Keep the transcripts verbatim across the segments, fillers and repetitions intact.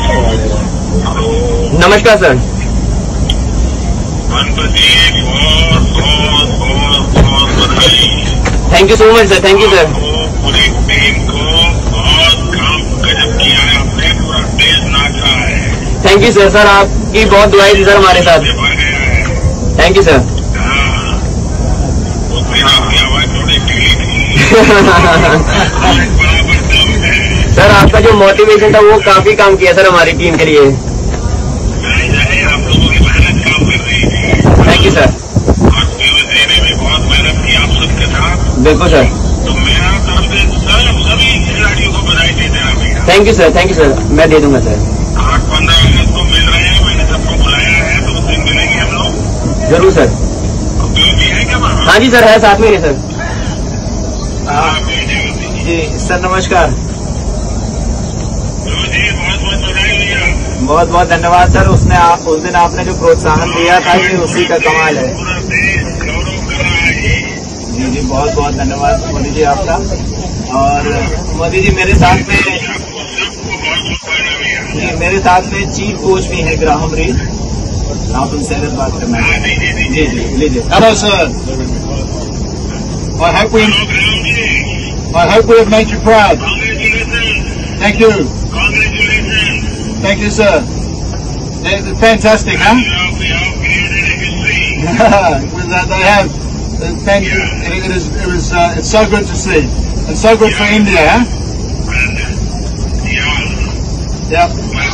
नमस्कार sir. Thank you so much sir, thank you sir. पूरी team को बहुत काम गजब किया है आपने, पूरा देश नाचा है। Thank you sir. सर आपकी बहुत दुआएं थी सर हमारे साथ। Thank you sir. सर आपका जो मोटिवेशन था वो काफी काम किया सर हमारी टीम के लिए। आप लोगों की मेहनत काम कर रही थी। Thank you sir. और देने में बहुत मेहनत की आप सबके साथ। बिल्कुल सर। तो मेरा तरफ से सब सभी खिलाड़ियों को बधाई दे देना भैया। Thank you sir, thank you sir, मैं दे दूंगा सर। आठ पंद्रह अगस्त को मिल रहे हैं, मैंने सबको बुलाया है, तो उस दिन मिलेंगे हम लोग। जरूर सर। भी है क्या वहाँ? हाँ जी सर, है साथ में ही सर। जी सर नमस्कार। बहुत बहुत बधाई भैया। बहुत बहुत धन्यवाद सर। उसने आप उस दिन आपने जो प्रोत्साहन दिया था ये उसी का कमाल है। पूरा देश गौरव कर रहा है। जी जी बहुत बहुत धन्यवाद मोदी जी आपका। और मोदी जी मेरे साथ में जी मेरे साथ में चीफ कोच भी है ग्राहम रील, आप उनसे अगर बात करना है। जी जी लीजिए। Hello, sir. I hope we I hope we have made you proud. Thank you. Thank you, sir. They're fantastic, huh? With that, they have. Thank you. It is. It was. Uh, it's so good to see, and so good for India, huh? Yeah.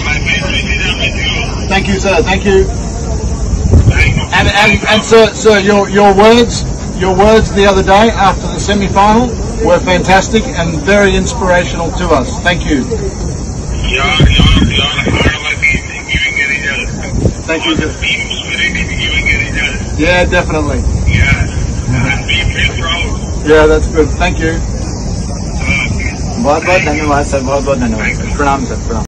Thank you, sir. Thank you. And and and sir, sir, your your words, your words the other day after the semi-final were fantastic and very inspirational to us. Thank you. Your your your hard work is giving a result. Thank you, sir. Team spirit is giving a result. Yeah, definitely. Yeah. And we feel proud. Yeah, that's good. Thank you. बहुत बहुत धन्यवाद sir, बहुत बहुत धन्यवाद sir. प्रणाम sir, प्रणाम।